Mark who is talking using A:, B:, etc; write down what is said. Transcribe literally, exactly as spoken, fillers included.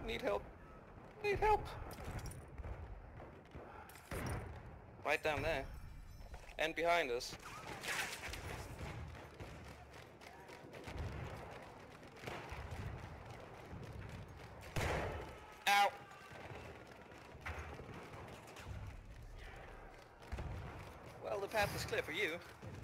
A: need help. I need help. Right down there. And behind us. Ow! Well, the path is clear for you.